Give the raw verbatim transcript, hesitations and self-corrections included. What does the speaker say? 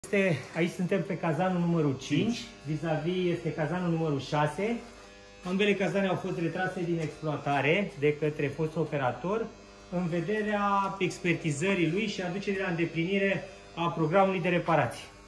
Este, aici suntem pe cazanul numărul cinci, vis-a-vis este cazanul numărul șase. Ambele cazane au fost retrase din exploatare de către fostul operator în vederea expertizării lui și aducerii la îndeplinire a programului de reparații.